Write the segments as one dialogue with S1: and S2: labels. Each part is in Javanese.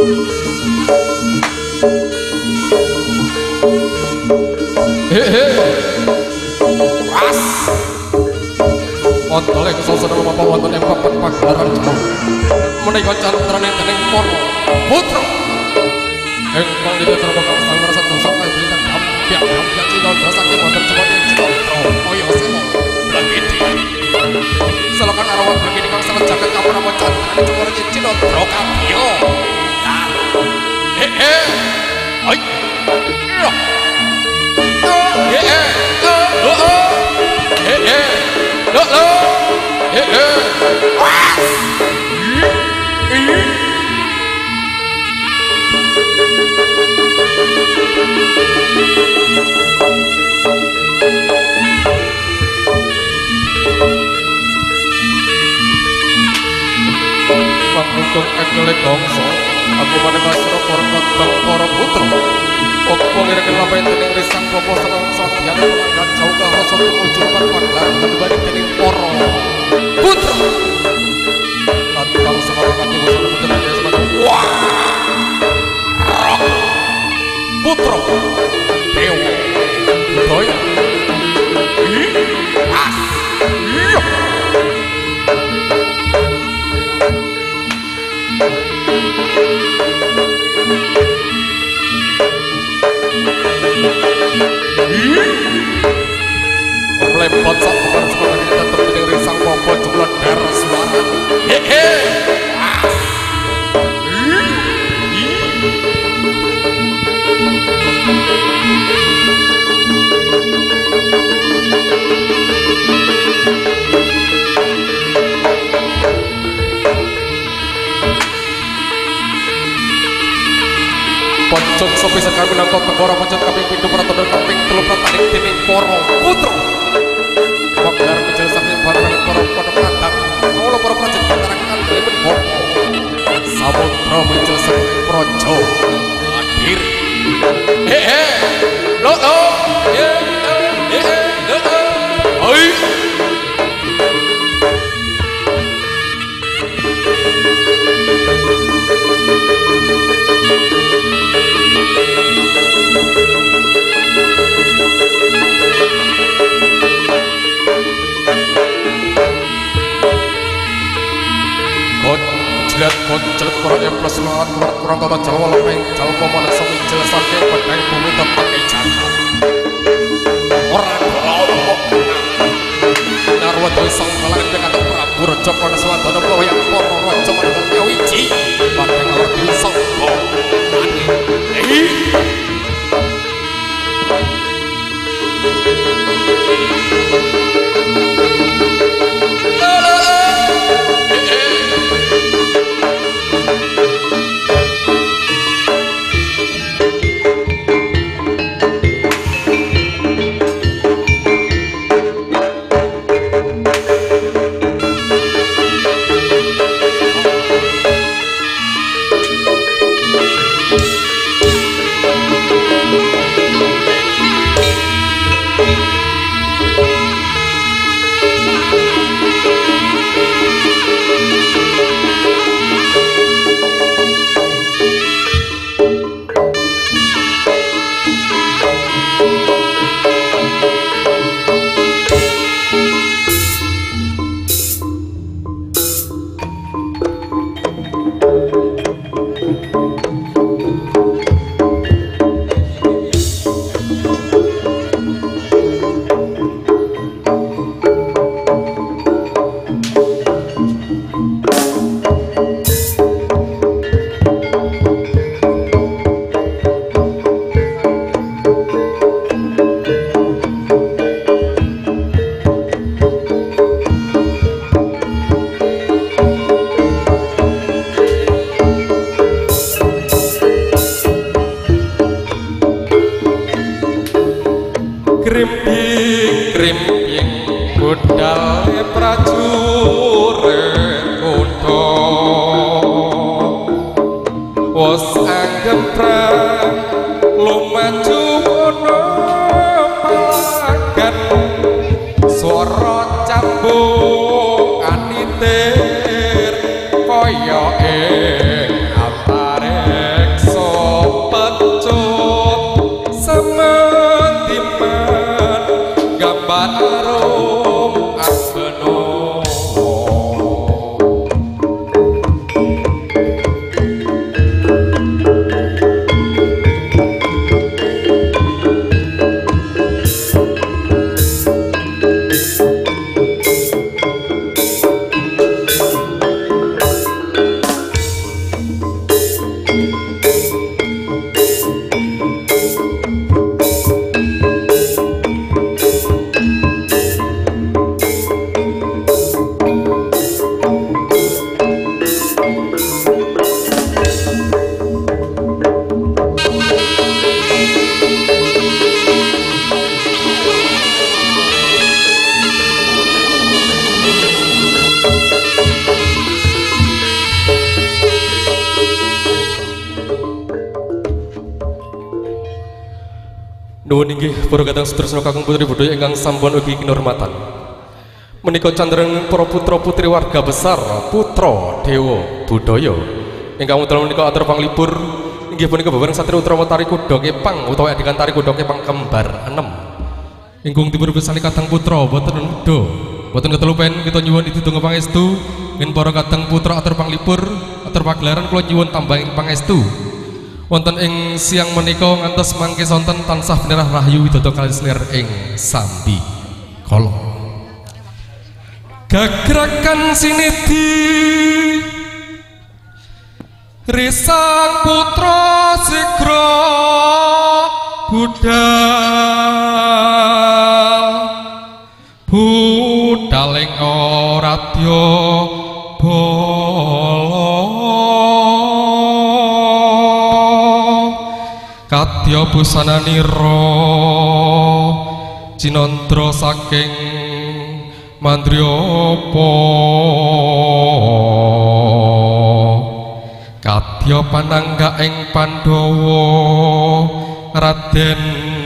S1: As ontoleng sosana bapak wonten ing papan pagelaran Jawa menika cantrane dening para putra ingkang dipun bakal sang rasa dosa kawitan dampiak cinta saking wonten saking cinta kaya sewo blagedi selakan arawan blagedi kang sanget jagat kapunapa cantrane cemara cinta kabya ai Panggung ekele gongso aku maneka sira para kadang para putra opo ngireken lampahe dening risang bapa sareng sadyan pelanggan jauh ka rasa tumuju pagelaran kadebane dening para putra tatkala semana kati wonten panjenengan semana wah putra dewa budaya as lepot sak bukan sekolah kita terpilih risang bobo jumlah darah suara Poncok sopi sekar menangkot negara poncok kaping pintu peraturan kaping telu pratanik dening para putra pagelaran menjelaskan barang para pada kadang kula para prajurit pantarangan dalem bopo samudra menjelaskan praja hadir lo oi lihat koncelet kurang yang plus lawan kurang tata Jawa lepeng jalpo mana sami jelasake badai bumi tempat ijakan orang kelompok narwa doi sang kalangan pekata Prabu Raja Panaswadana bahwa yang poro raja menangkan kewiji badai ngerti sangko krimping budal prajurit kutha wis anggep prang lumaju kono palagan swara cambuk anitir kaya ing antare Nuwun inggih para kadang sedherek kakung putri budaya ingkang sampun ugi kinurmatan. Menika candraning para putra-putri warga besar putra dewa budaya ingkang wonten menika atur panglipur inggih punika babareng satria Utrama Tari Kuda Kepang utawa adikan Tari Kuda Kepang kembar 6. Ingkung dipun pirsani kadang putra boten muda. Boten ketelupen kita nyuwun ditunggu pangestu ing para kadang putra atur panglipur atur pagelaran kula nyuwun tambahing pangestu. Wonten ing siang menika ngantos mangke sonten tansah benerah rahayu widodo kaliyan selir ing sambi kala. Gagrakan sinedi Risang putra sigra budal ing oradya bala kadya busananira cinandra saking mandriyapa kadya panangga ing Pandhawa Raden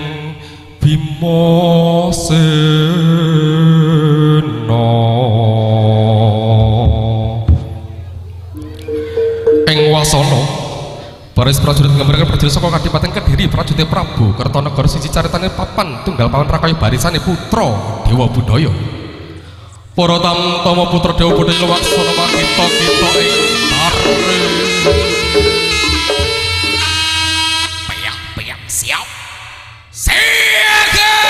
S1: Bimasena ing wasana baris prajurit nggambarkan prajurit saka Kadipaten Kediri prajurit Prabu Kertanagara siji caritane papan tunggal pawan rakaya barisane putra dewa budaya. Para tamtama putra dewa budaya laksana makita-kita ing tari. Peyak-peyak siap. Siaga!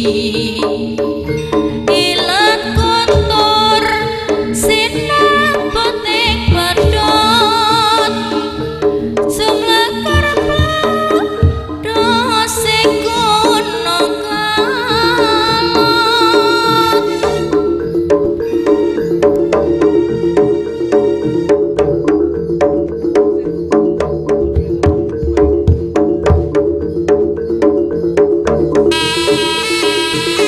S2: ilat kotor sinar potek pedot sumlekar dose kuno kalot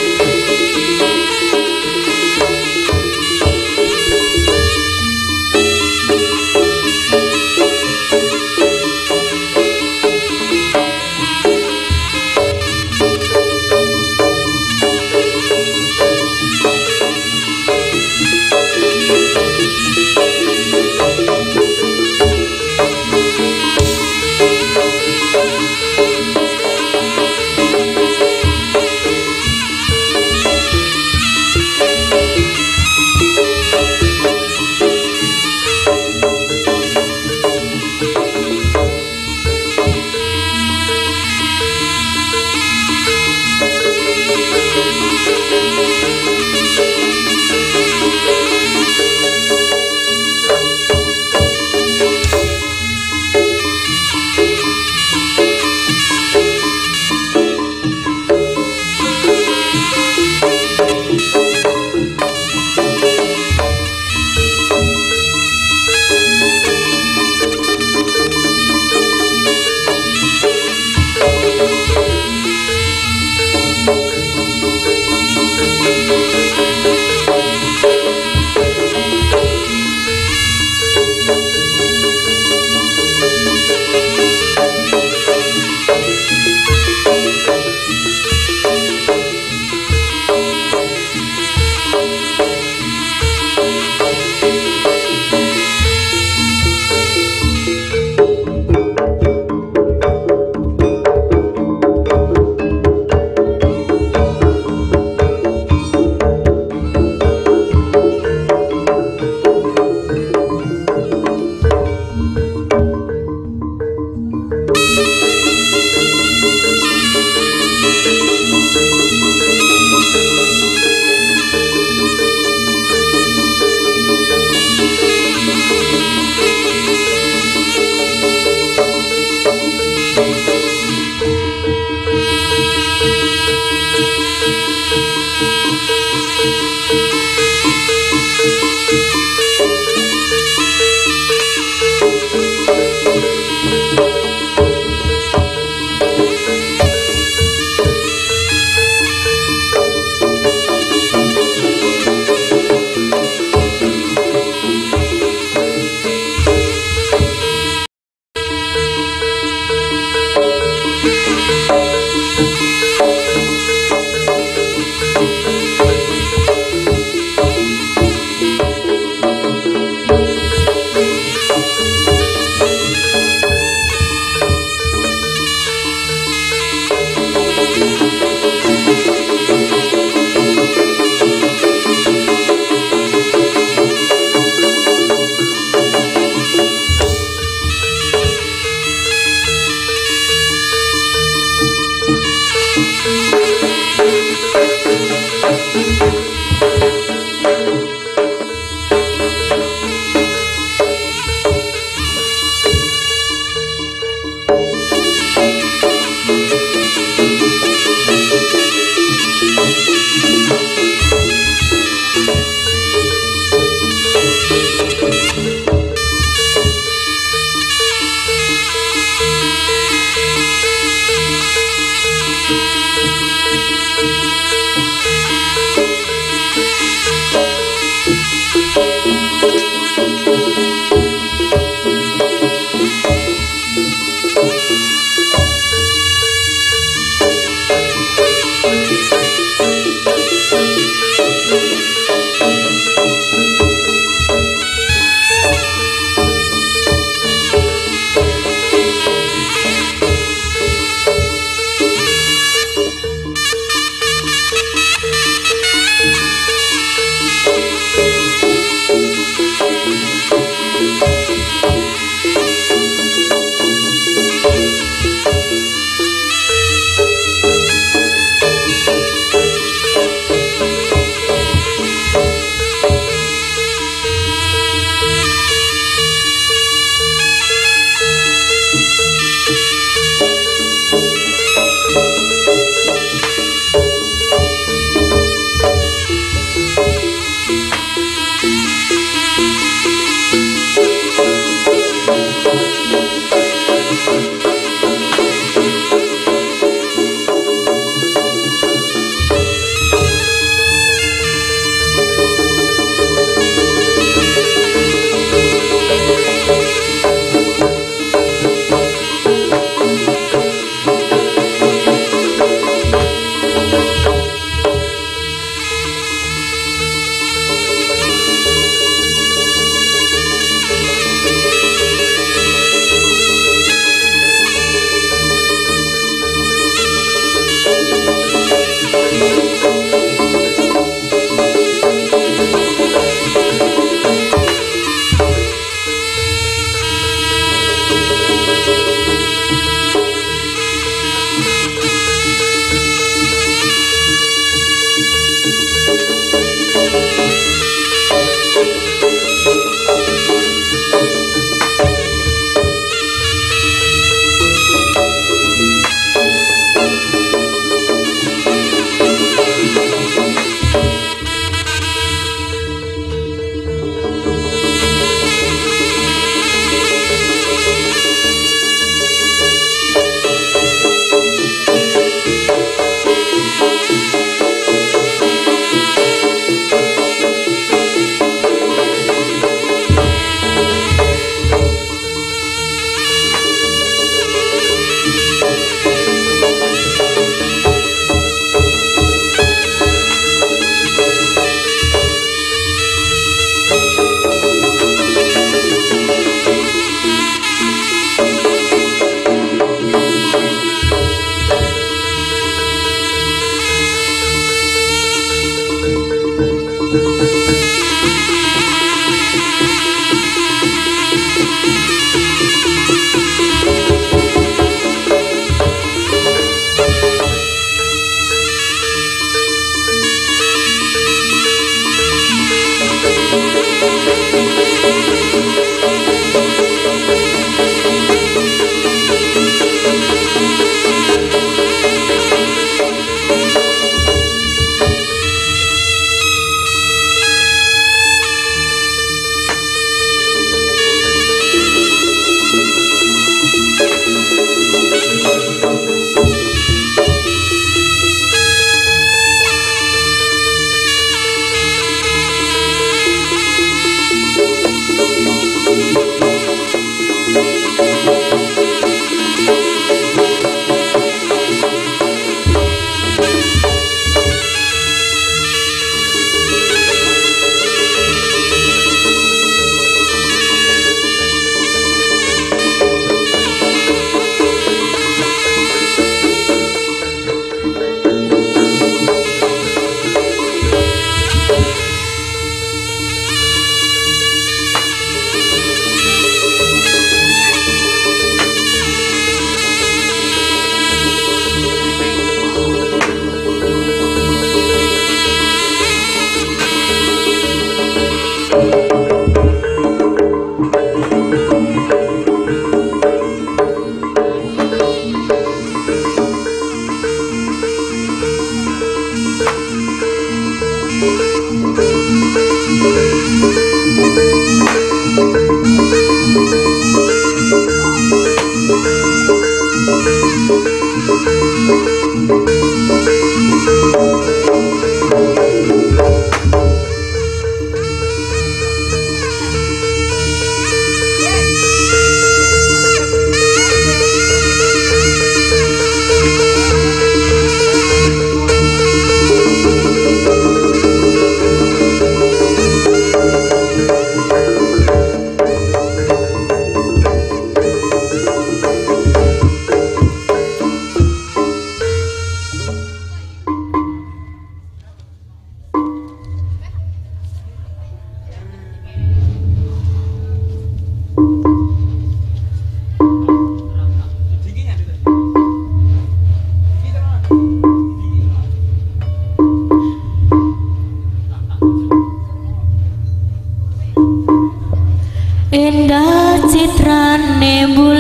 S2: Indah citrane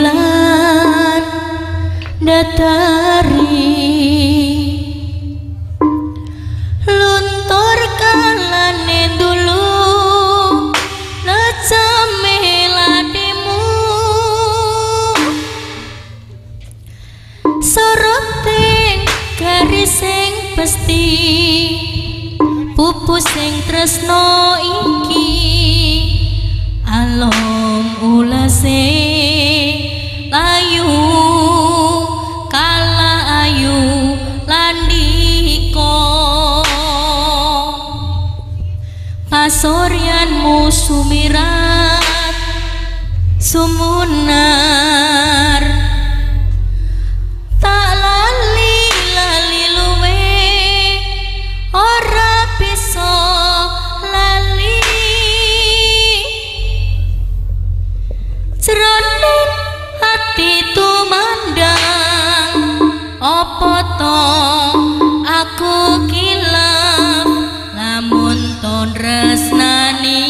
S2: bulan datari luntur kalane dulu necame ladimu soroteng garis sing pesti pupu sing tresno iki alom ulase layu kala ayu landiko pasoryanmu sumirat sumunar tak lali lali luwe ora bisa lali jroning hati tumandang opo to aku kilap lamun ton resnani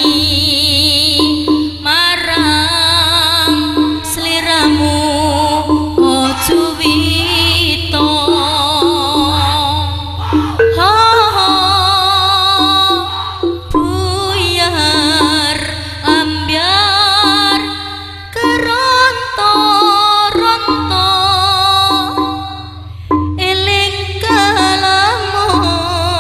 S2: marang sliramu ojo wito buyar ambyar keronto-ronto eling kalamun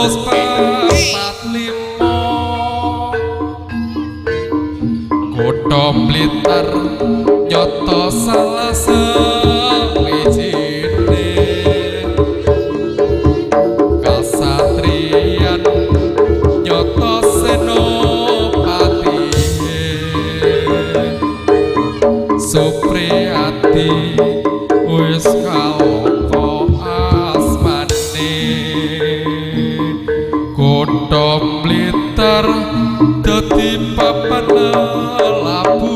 S1: wis papat limo Kutha Blitar nyoto salah sawijine kasatriyan nyoto senopati Supriyati wis kaloko asmane Kutha Blitar dadi papan labuh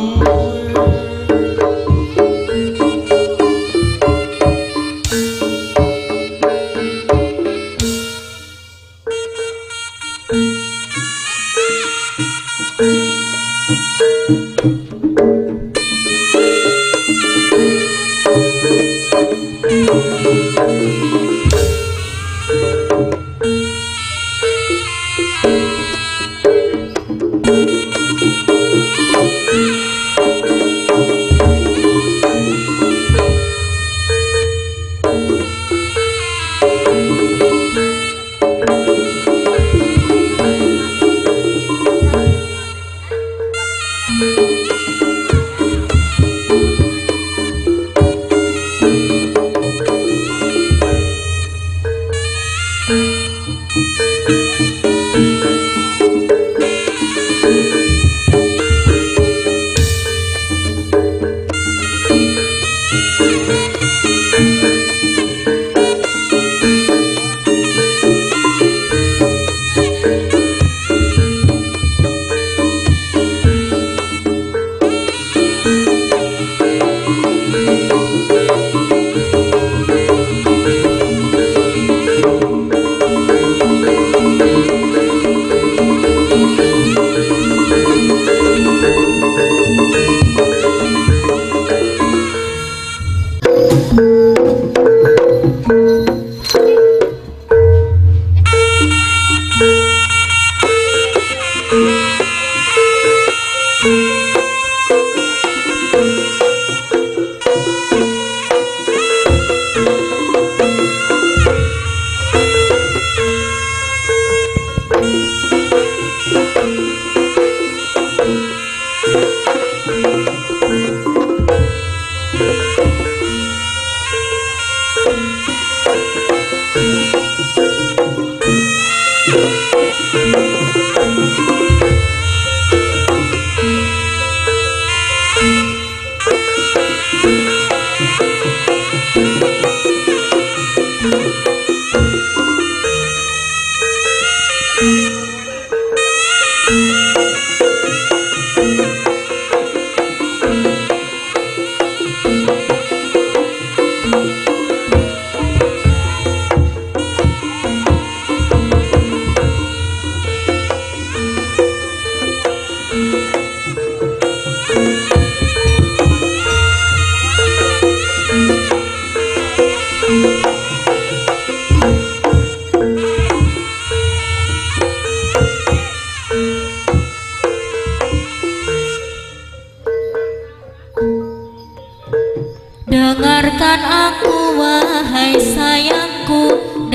S2: Dengarkan aku wahai sayangku,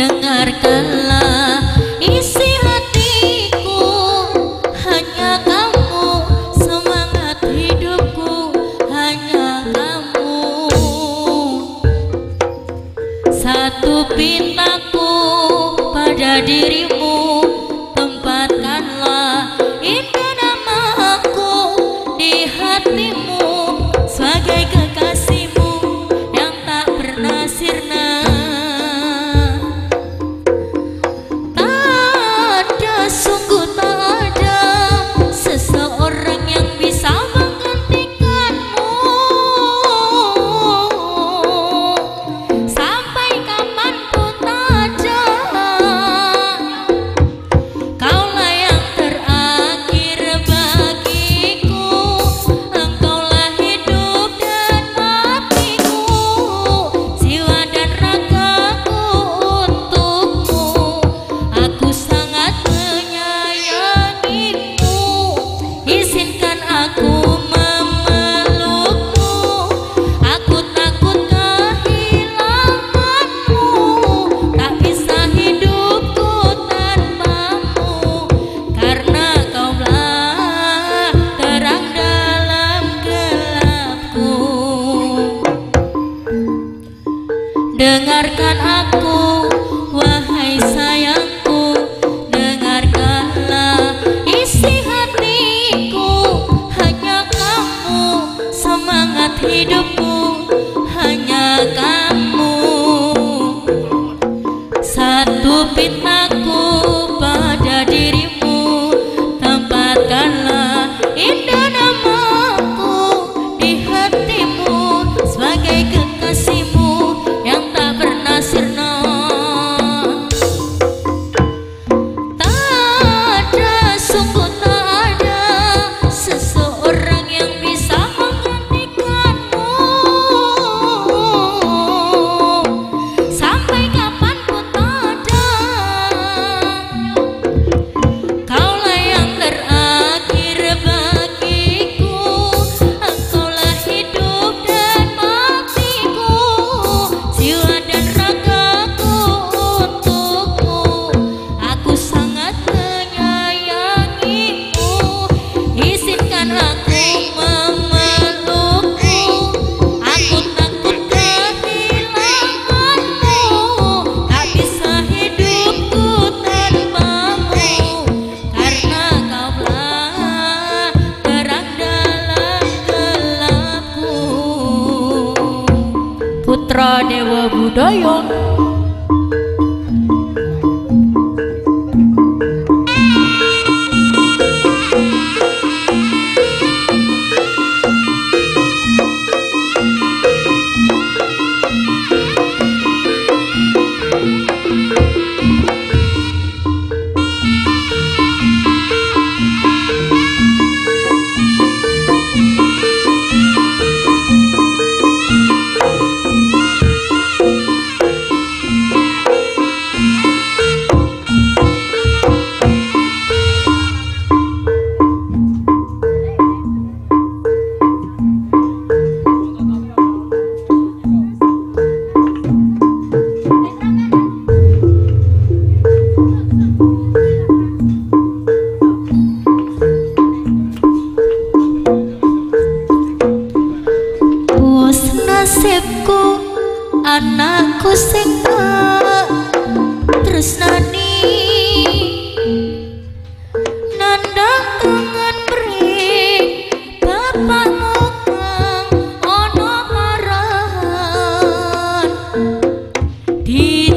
S2: dengarkanlah isi hatiku. Hanya kamu semangat hidupku, hanya kamu. Satu pintaku pada dirimu, tempatkanlah indah namaku di hatimu sebagai kekasihmu yang tak pernah sirna. Tak ada, sungguh tak ada seseorang yang bisa menggantikanmu. Sampai kapanpun tak ada batu fitnahku pada dirimu, tempatkanlah indah namaku di hatimu sebagai kekasihmu yang tak pernah sirna. Tak ada, sungguh tak ada seseorang yang bisa menggantikanmu. Sampai kapanpun tak ada. Kaulah yang terakhir bagiku, engkaulah hidup dan matiku, jiwa dan ragaku untukmu. Aku sangat menyayangimu, izinkan aku memelukmu. Aku takut kehilanganmu, tak bisa hidupku tanpamu, karena kaulah terang dalam gelapku. Putra Dewa Budaya. Wes nasibku anakku sing tak tresnani, nandang tangan mring bapakmu kang ana marahan. Di